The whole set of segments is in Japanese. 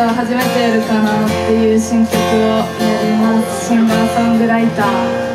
は初めてやるかなっていう新曲をやります。シンガーソングライター。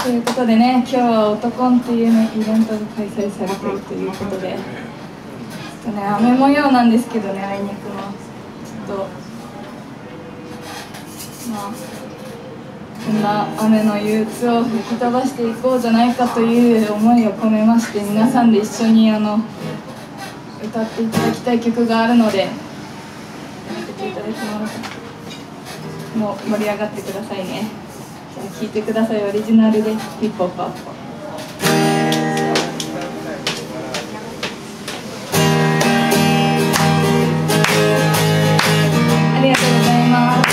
ということでね、今日はオトコンっていうね、イベントが開催されているということで、ちょっとね、雨模様なんですけどね、あいにくの。ちょっと、まあ、こんな雨の憂鬱を吹き飛ばしていこうじゃないかという思いを込めまして、皆さんで一緒に歌っていただきたい曲があるので、やらせていただきます。もう盛り上がってくださいね。じゃあ聴いてください。オリジナルでピッポパッポ。ありがとうございます。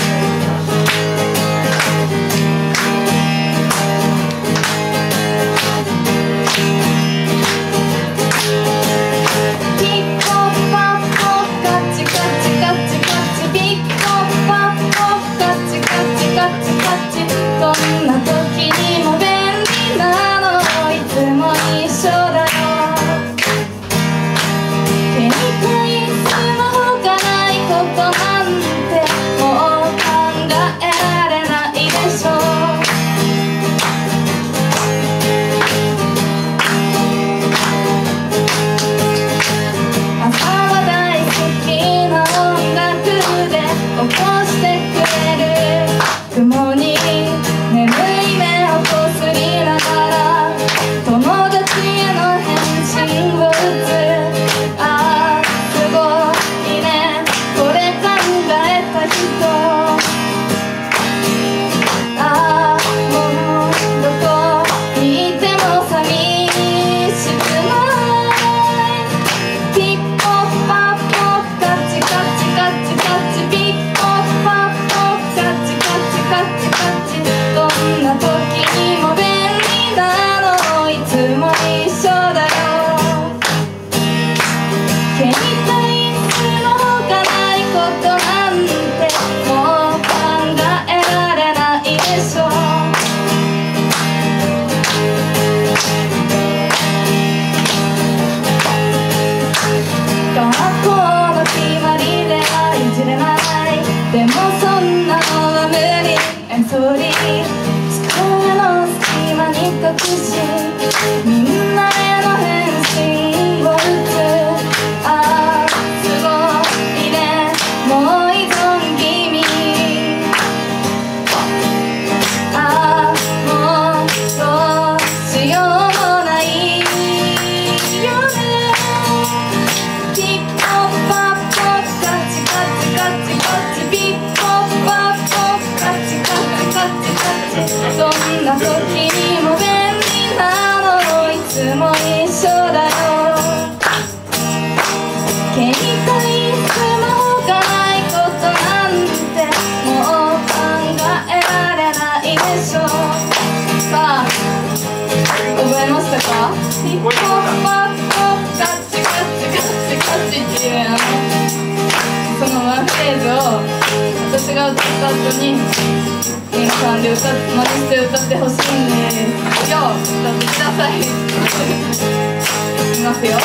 どんな時にも便利なのいつも一緒だよ。携帯スマホがないことなんてもう考えられないでしょ。朝は大好きな音楽で起こしてくれる雲に眠い目をこすりながら友達への返信を打つ。ああすごいねこれ考えた人。ああもうどこにいても寂しくない。ピッポッパッポッカチカチカチカチピッポッパッポッカチカチカチカチ。どんな時にも便利なのいつも一緒だよ。携帯スマホがないことなんてもう考えられないでしょ。学校の決まりではいじれない。でもそんなのは無理。I'm sorry。机の隙間に隠しみんなへの返信を打つ。ああすごいねもう依存気味。ああもうどうしようもないよね。ピッポッパッポッカチカチカチカチピッポッパッポッカチカチカチカチ。どんな時にも便利なのいつも一緒だよ。携帯スマホがないことなんてもう考えられないでしょ。さあ覚えましたか？ピッポッパッポッカチカチカチカチっていうそのワンフレーズを私が歌った後に皆さんで真似して歌ってほしいんですよ。歌ってください。いきますよ。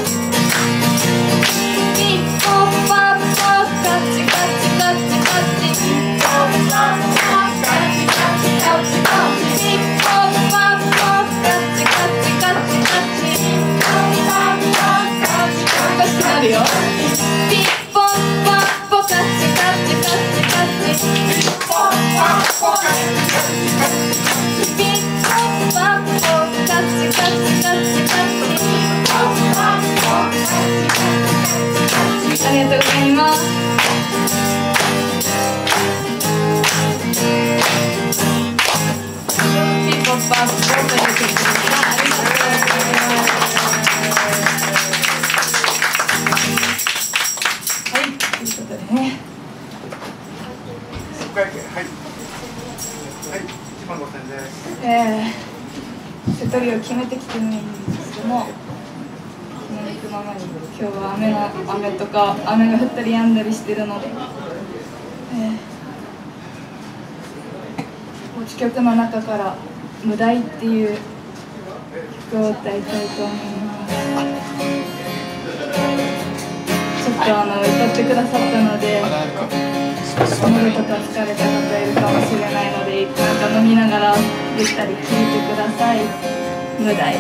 ピッポッパッポッカチカチカチカチピッポッパッポッカチカチカチカチピッポッパッポッカチカチカチカチピッポッパッポッカチカチカチおかしくなるよ。ピッポッパッポカチカチカチカチピッポッパッポカチカチカチピッポッパッポカチカチカチカチピッポッパッポカチカチカチ。ありがとうございます。ピッポッパッポという曲でした。ありがとうございます。はい、ということでね。 はい、はい、1万5000です。 瀬戸りを決めてきてないんですけども、気の向くままに今日は雨とか雨が降ったり止んだりしてるので、持ち曲の中から「無題」っていう曲を歌いたいと思います。ちょっと歌ってくださったので喉とか疲れた方いるかもしれないので、なんか飲みながらゆったり聴いてください。無題。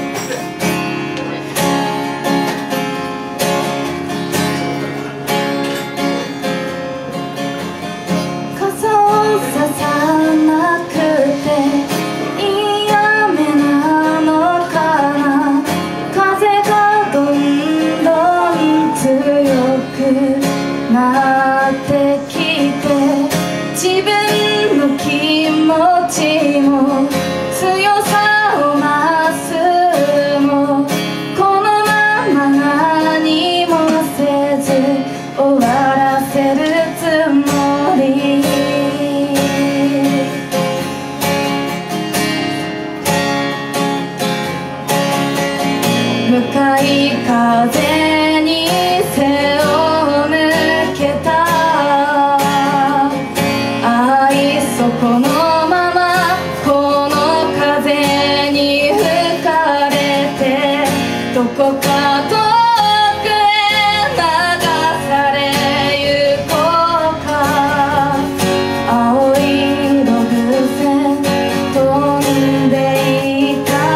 傘をささなくていい雨なのかな。風がどんどん強くなってきて、自分の気持ちも強さを増すも、このまま何もせず終わらせるつもり。向かい風に背を向けた愛、そこのままこの風に吹かれて、どこか遠くへ流されゆこうか。青い色風船飛んでいた。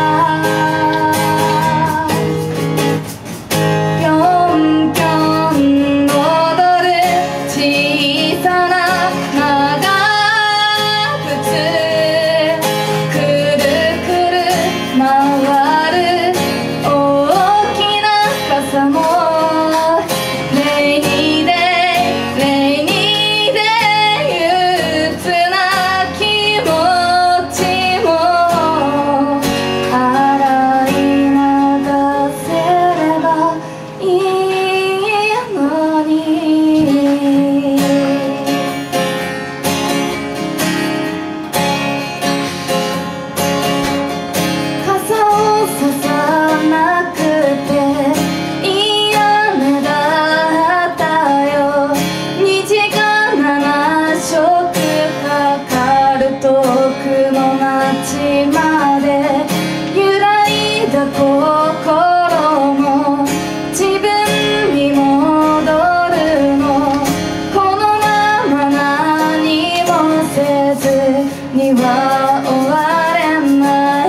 ぴょんぴょん踊る小さな長靴、くるくる回る大きな傘も、レイニーデイレイニーデイ、憂鬱な気持ちも洗い流せればいいのに。傘をささなくていい雨だったよ。虹が7色かかる遠くの街まで揺らいだ心も自分に戻るの。このまま何もせずには終われない。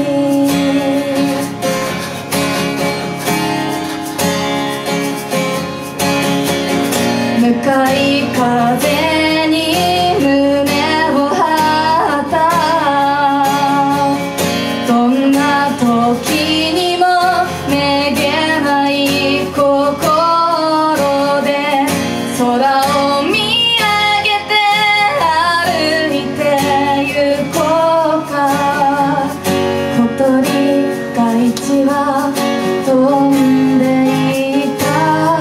向かい風に胸を張った。どんな時にもめげない心で空を見上げて歩いてゆこうか。小鳥が一羽飛んでいた。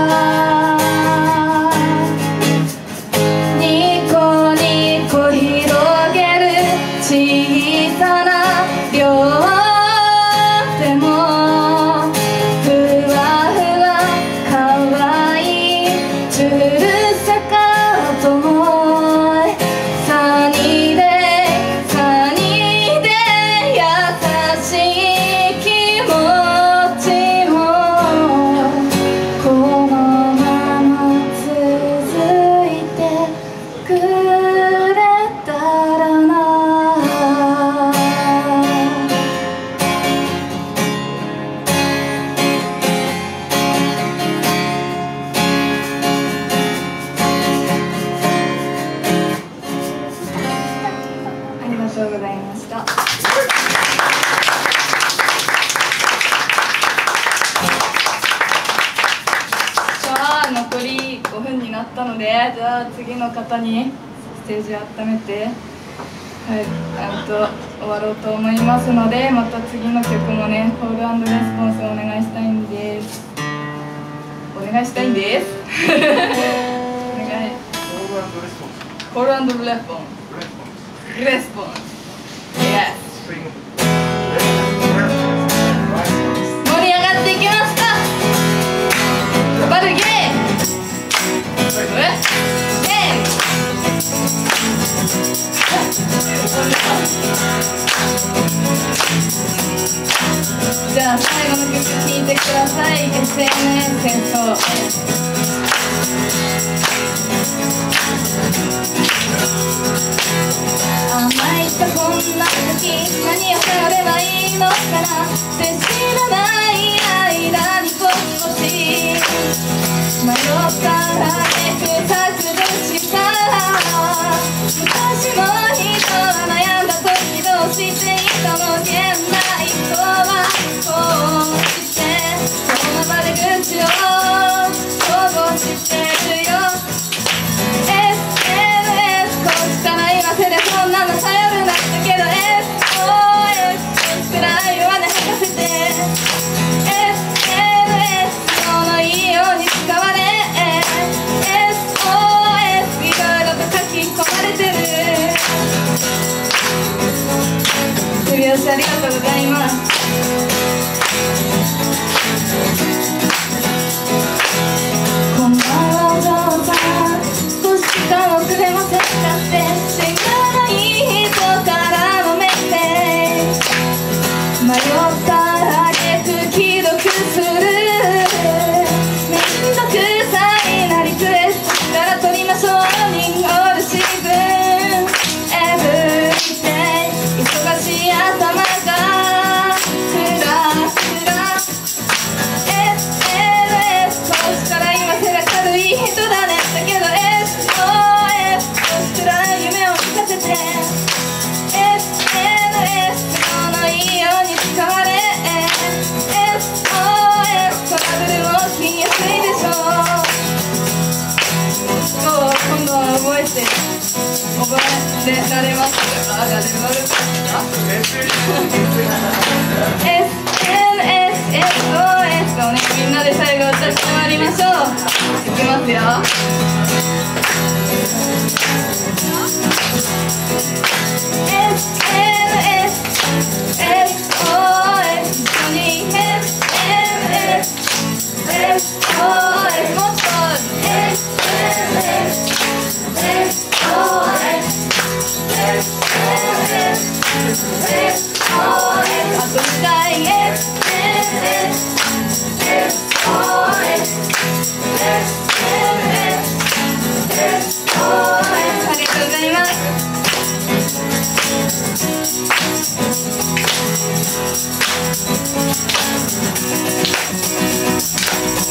ニコニコ広げる小さな両手も、ふわふわかわいいチュルセカートも、サニーデイサニーデイ、優しい気持ちもこのまま続いてくれたらな。ありがとうございました。さあ残り5分になったので、じゃあ次の方にステージ温めて、はい、終わろうと思いますので、また次の曲もね、コール&レスポンスをお願いしたいんです。お願いしたいんです。お願い。コール&レスポンス。レスポンス。Yes。盛り上がっていきますか。バルゲー。ゲー。 じゃあ最後の曲聴いてください。 SNS 戦争。甘いとこんな時何を頼ればいいのかなって知らない間にぼちぼち迷ったら削除した昔も人は悩んだ時どうしていたの現代とはこうしてこの場で愚痴をこぼしてるよ。 SNS こっちから今テレフォンなの頼るなだけど SOS こっちから言わね吐かせて SNS そのいいように使われ SOS いろいろと書き込まれてる。手拍子ありがとうございます。こんばんはお嬢さん少し時間遅れませんかって知らない人からのメッセージ迷ったら挙句既読するめんどくさいなリクエストから取りましょうニンゴールシーズンエブリデイ忙しい頭がクラクラ SNS こっちから今背が軽い人だねだけど SOS こっちから夢を聞かせて SNS そのいいように使われ SOS トラブルも起きやすいでしょう。今度は覚えてられますか？SNS をねみんなで最後歌って終わりましょう。いきますよ。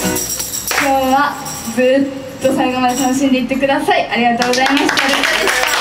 ずっと最後まで楽しんでいってください。ありがとうございました。ルカでした。